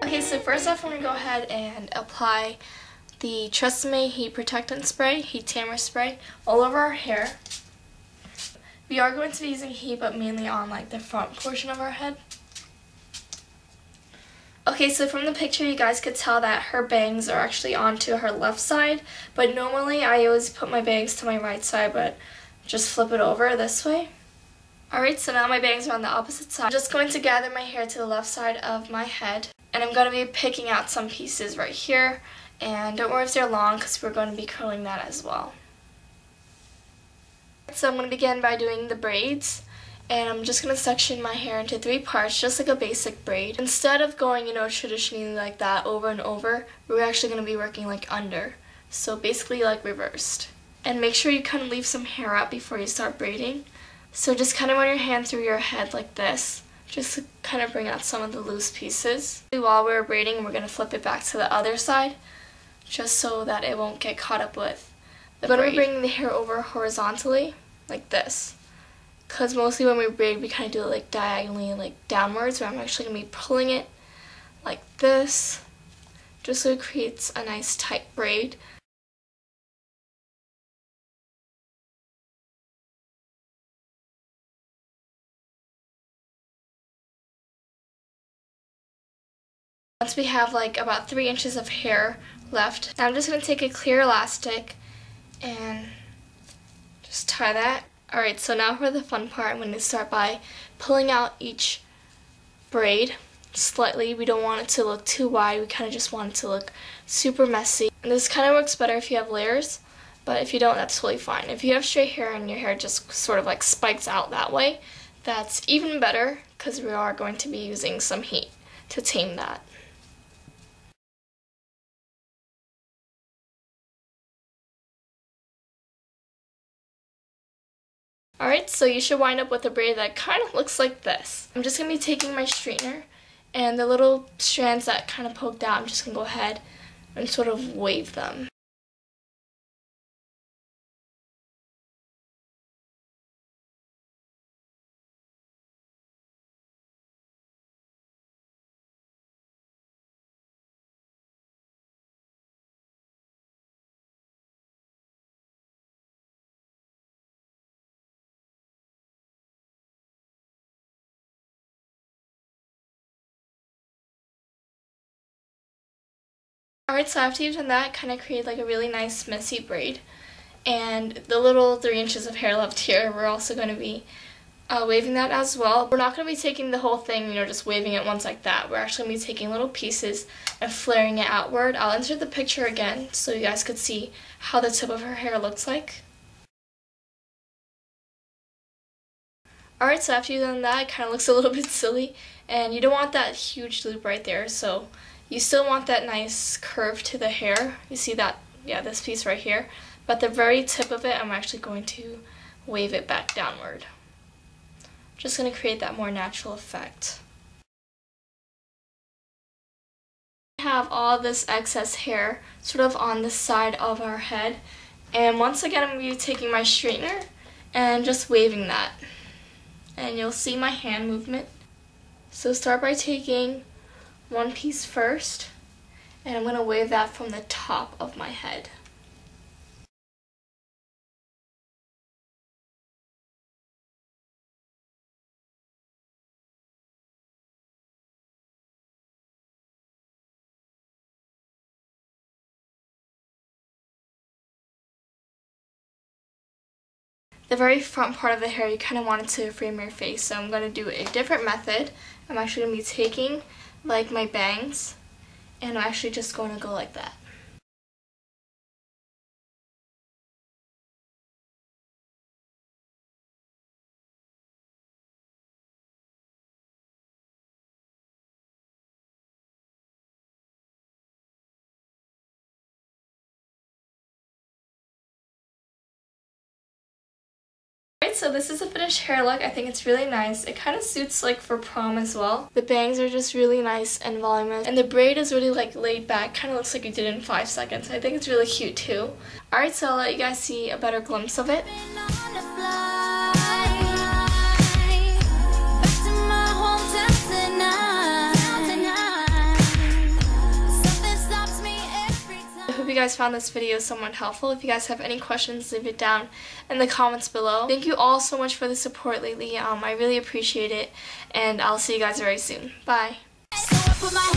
Okay, so first off, I'm going to go ahead and apply the Tresemme Heat Protectant Spray, Heat Tamer Spray, all over our hair. We are going to be using heat, but mainly on like the front portion of our head. Okay, so from the picture you guys could tell that her bangs are actually onto her left side, but normally I always put my bangs to my right side, but just flip it over this way. Alright, so now my bangs are on the opposite side. I'm just going to gather my hair to the left side of my head, and I'm going to be picking out some pieces right here, and don't worry if they're long because we're going to be curling that as well. So I'm going to begin by doing the braids, and I'm just going to section my hair into 3 parts, just like a basic braid. Instead of going, traditionally like that over and over, we're actually going to be working like under. So basically like reversed. And make sure you kind of leave some hair out before you start braiding. So just kind of run your hand through your head like this, just to kind of bring out some of the loose pieces. While we're braiding, we're going to flip it back to the other side, just so that it won't get caught up with the braid. I'm going to bring the hair over horizontally, like this. Because mostly when we braid, we kind of do it like diagonally, like downwards, but I'm actually going to be pulling it like this, just so it creates a nice tight braid. Once we have like about 3 inches of hair left, now I'm just going to take a clear elastic and just tie that. Alright, so now for the fun part, I'm going to start by pulling out each braid slightly. We don't want it to look too wide, we kind of just want it to look super messy. And this kind of works better if you have layers, but if you don't, that's totally fine. If you have straight hair and your hair just sort of like spikes out that way, that's even better because we are going to be using some heat to tame that. Alright, so you should wind up with a braid that kind of looks like this. I'm just going to be taking my straightener, and the little strands that kind of poked out, I'm just going to go ahead and sort of wave them. Alright, so after you've done that, kind of create like a really nice messy braid. And the little 3 inches of hair left here, we're also going to be waving that as well. We're not going to be taking the whole thing, just waving it once like that. We're actually going to be taking little pieces and flaring it outward. I'll insert the picture again so you guys could see how the tip of her hair looks like. Alright, so after you've done that, it kind of looks a little bit silly, and you don't want that huge loop right there, so you still want that nice curve to the hair. You see that, yeah, this piece right here. But the very tip of it, I'm actually going to wave it back downward. Just going to create that more natural effect. We have all this excess hair sort of on the side of our head. And once again, I'm going to be taking my straightener and just waving that. And you'll see my hand movement. So start by taking one piece first, and I'm going to wave that from the top of my head. The very front part of the hair, you kind of want it to frame your face, so I'm going to do a different method. I'm actually going to be taking like my bangs, and I'm actually just going to go like that. So this is a finished hair look. I think it's really nice. It kind of suits like for prom as well. The bangs are just really nice and voluminous, and the braid is really like laid back. Kind of looks like you did it in 5 seconds. I think it's really cute too. Alright, so I'll let you guys see a better glimpse of it. hope you guys found this video somewhat helpful. If you guys have any questions, leave it down in the comments below. Thank you all so much for the support lately. I really appreciate it, and I'll see you guys very soon. Bye.